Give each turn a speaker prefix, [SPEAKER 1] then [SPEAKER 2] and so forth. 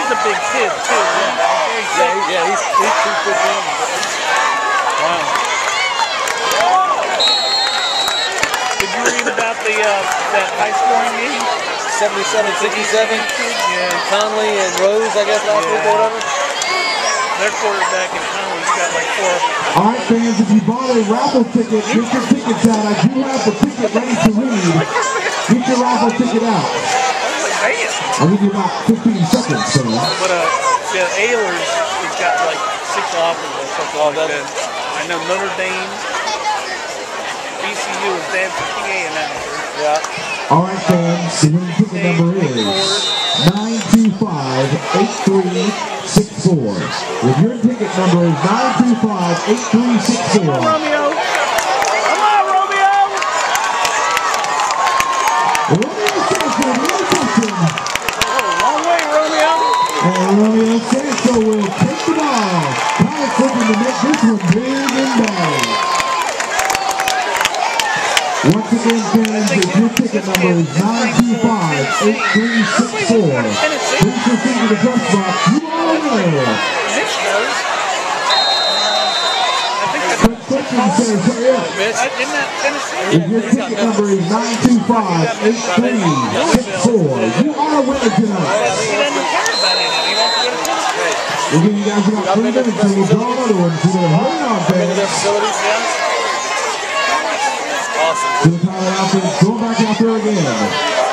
[SPEAKER 1] He's a big kid too.
[SPEAKER 2] Yeah, he's 215.
[SPEAKER 1] Wow. Did you read about the that high scoring game?
[SPEAKER 2] 77-67.
[SPEAKER 1] Yeah.
[SPEAKER 2] Conley and Rose, I guess, last week or whatever.
[SPEAKER 1] Their quarterback in Conley's got like 4.
[SPEAKER 3] All right, fans, if you bought a raffle ticket, get your tickets out. I do have the ticket ready to read. Get your raffle ticket out. I'll give you about 15 seconds, fans.
[SPEAKER 1] But yeah, Ehlers has got like 6 offers or something like that. I know Notre Dame, VCU is there for PA announcer.
[SPEAKER 2] Yeah.
[SPEAKER 3] All right, fans, the winning ticket number is 925-8364. If your ticket number is 925-8364.
[SPEAKER 1] Romeo! Come on, Romeo!
[SPEAKER 3] Romeo Sancho,
[SPEAKER 1] Long way, Romeo!
[SPEAKER 3] and Romeo Sancho will take the ball. Pirates looking to make this one big and bad. Once again, fans, if your ticket number is 925-8364, please proceed to the press box. You are a winner. Question says,
[SPEAKER 1] Isn't that Tennessee?
[SPEAKER 3] if your ticket number is 925-8364, you are a winner tonight.
[SPEAKER 1] He doesn't care about anything. He wants to go to Tennessee.
[SPEAKER 3] We'll give you guys about 3 minutes and we'll draw another one. So hurry on, fans.
[SPEAKER 2] Awesome.
[SPEAKER 3] To the pilot outfit, going back out there again.